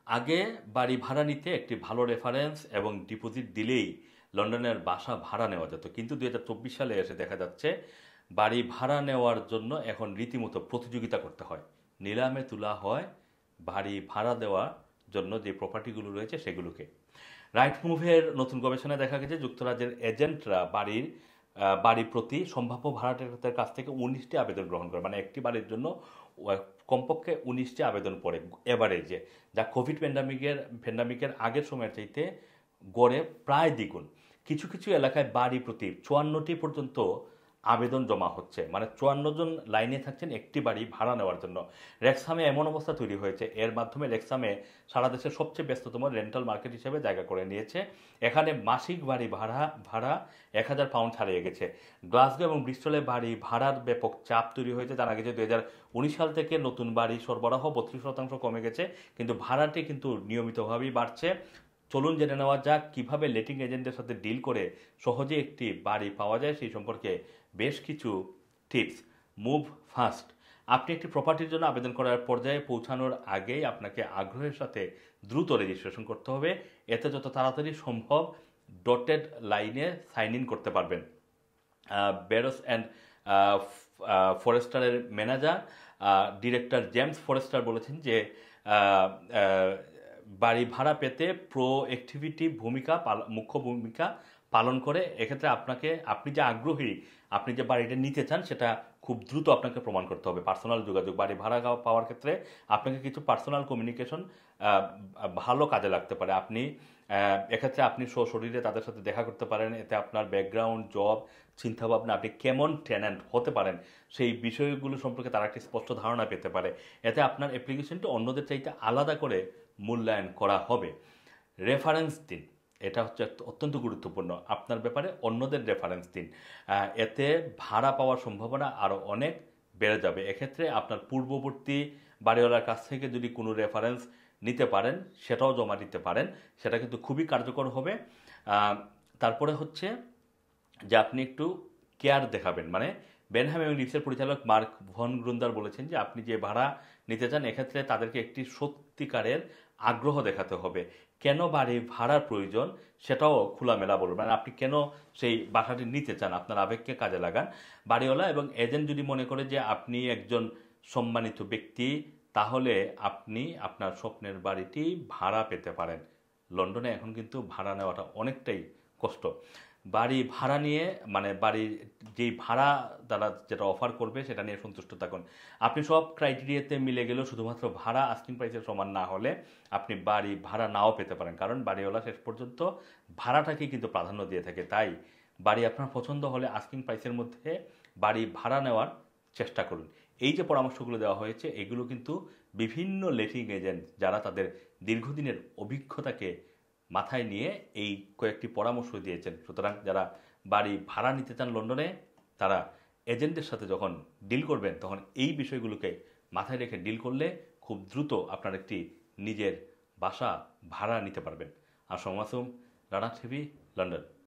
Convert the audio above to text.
আগে বাড়ি ভাড়া নিতে একটি ভালো রেফারেন্স এবং ডিপোজিট দিলেই লন্ডনের বাসা ভাড়া নেওয়া যেত, কিন্তু 2024 সালে এসে দেখা যাচ্ছে বাড়ি ভাড়া নেওয়ার জন্য এখন রীতিমতো প্রতিযোগিতা করতে হয়, নিলামে তোলা হয় বাড়ি ভাড়া দেওয়ার জন্য যে প্রপার্টিগুলো রয়েছে সেগুলোকে। রাইট মুভের নতুন গবেষণায় দেখা গেছে যুক্তরাজ্যের এজেন্টরা বাড়ি প্রতি সম্ভাব্য ভাড়াটের কাছ থেকে 19টি আবেদন গ্রহণ করে, মানে একটি বাড়ির জন্য কমপক্ষে 19টি আবেদন পড়ে এভারেজে, যা কোভিড প্যান্ডামিকের আগের সময়ের চাইতে গড়ে প্রায় দ্বিগুণ। কিছু কিছু এলাকায় বাড়ি প্রতি 54টি পর্যন্ত আবেদন জমা হচ্ছে, মানে 54 জন লাইনে থাকছেন একটি বাড়ি ভাড়া নেওয়ার জন্য। রেক্সামে এমন অবস্থা তৈরি হয়েছে, এর মাধ্যমে রেক্সামে সারা দেশের সবচেয়ে ব্যস্ততম রেন্টাল মার্কেট হিসেবে জায়গা করে নিয়েছে। এখানে মাসিক বাড়ি ভাড়া 1000 পাউন্ড ছাড়িয়ে গেছে। গ্লাসগো এবং ব্রিস্টলে বাড়ি ভাড়ার ব্যাপক চাপ তৈরি হয়েছে। জানা গেছে 2019 সাল থেকে নতুন বাড়ি সরবরাহ 32% কমে গেছে, কিন্তু ভাড়াটি কিন্তু নিয়মিতভাবেই বাড়ছে। চলুন জেনে নেওয়া যাক কিভাবে লেটিং এজেন্টের সাথে ডিল করে সহজে একটি বাড়ি পাওয়া যায়, সেই সম্পর্কে বেশ কিছু টিপস। Move fast. আপনি একটি প্রপার্টির জন্য আবেদন করার পর্যায়ে পৌঁছানোর আগেই আপনাকে আগ্রহের সাথে দ্রুত রেজিস্ট্রেশন করতে হবে। এতে যত তাড়াতাড়ি সম্ভব ডটেড লাইনে সাইন ইন করতে পারবেন। বেরোস অ্যান্ড ফরেস্টারের ম্যানেজার ডিরেক্টর জেমস ফরেস্টার বলেছেন যে আহ, আহ, বাড়ি ভাড়া পেতে মুখ্য ভূমিকা পালন করে। এক্ষেত্রে আপনি যে আগ্রহী, আপনি যে বাড়িটা নিতে চান, সেটা খুব দ্রুত আপনাকে প্রমাণ করতে হবে। পার্সোনাল যোগাযোগ, বাড়ি ভাড়া পাওয়ার ক্ষেত্রে আপনাকে কিছু পার্সোনাল কমিউনিকেশন ভালো কাজে লাগতে পারে। এক্ষেত্রে আপনি সশরীরে তাদের সাথে দেখা করতে পারেন। এতে আপনার ব্যাকগ্রাউন্ড, জব, চিন্তাভাবনা, আপনি কেমন টেন্যান্ট হতে পারেন সেই বিষয়গুলো সম্পর্কে তারা একটি স্পষ্ট ধারণা পেতে পারে। এতে আপনার অ্যাপ্লিকেশনটি অন্যদের চাইতে আলাদা করে মূল্যায়ন করা হবে। রেফারেন্স দিন, এটা হচ্ছে অত্যন্ত গুরুত্বপূর্ণ। আপনার ব্যাপারে অন্যদের রেফারেন্স দিন, এতে ভাড়া পাওয়ার সম্ভাবনা আরও অনেক বেড়ে যাবে। এক্ষেত্রে আপনার পূর্ববর্তী বাড়িওয়ালার কাছ থেকে যদি কোনো রেফারেন্স নিতে পারেন, সেটাও জমা দিতে পারেন, সেটা কিন্তু খুবই কার্যকর হবে। তারপরে হচ্ছে যে আপনি একটু কেয়ার দেখাবেন, মানে বেনহাম এবং লিডসের পরিচালক মার্ক ভন গ্রুন্দার বলেছেন যে আপনি যে ভাড়া নিতে চান, এক্ষেত্রে তাদেরকে একটি সত্যিকারের আগ্রহ দেখাতে হবে। কেন বাড়ি ভাড়ার প্রয়োজন সেটাও খোলামেলা বলবেন, মানে আপনি কেন সেই বাসাটি নিতে চান, আপনার আবেগকে কাজে লাগান। বাড়িওয়ালা এবং এজেন্ট যদি মনে করে যে আপনি একজন সম্মানিত ব্যক্তি, তাহলে আপনি আপনার স্বপ্নের বাড়িটি ভাড়া পেতে পারেন। লন্ডনে এখন কিন্তু ভাড়া নেওয়াটা অনেকটাই কষ্ট। বাড়ি ভাড়া নিয়ে, মানে বাড়ির যেই ভাড়া তারা যেটা অফার করবে সেটা নিয়ে সন্তুষ্ট থাকুন। আপনি সব ক্রাইটেরিয়াতে মিলে গেলেও শুধুমাত্র ভাড়া আস্কিং প্রাইসের সমান না হলে আপনি বাড়ি ভাড়া নাও পেতে পারেন, কারণ বাড়িওয়ালা শেষ পর্যন্ত ভাড়াটাকেই কিন্তু প্রাধান্য দিয়ে থাকে। তাই বাড়ি আপনার পছন্দ হলে আস্কিং প্রাইসের মধ্যে বাড়ি ভাড়া নেওয়ার চেষ্টা করুন। এই যে পরামর্শগুলো দেওয়া হয়েছে, এগুলো কিন্তু বিভিন্ন লেটিং এজেন্ট যারা তাদের দীর্ঘদিনের অভিজ্ঞতাকে মাথায় নিয়ে এই কয়েকটি পরামর্শ দিয়েছেন। সুতরাং যারা বাড়ি ভাড়া নিতে চান লন্ডনে, তারা এজেন্টের সাথে যখন ডিল করবেন, তখন এই বিষয়গুলোকে মাথায় রেখে ডিল করলে খুব দ্রুত আপনার একটি নিজের বাসা ভাড়া নিতে পারবেন। আর সোমাসুম, রানা টিভি, লন্ডন।